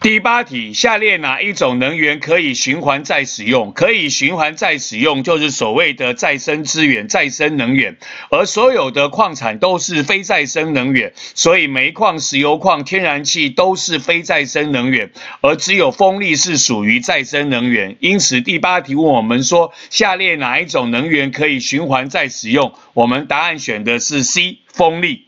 第8题，下列哪一种能源可以循环再使用？可以循环再使用就是所谓的再生资源、再生能源，而所有的矿产都是非再生能源，所以煤矿、石油矿、天然气都是非再生能源，而只有风力是属于再生能源。因此，第8题问我们说，下列哪一种能源可以循环再使用？我们答案选的是 C， 风力。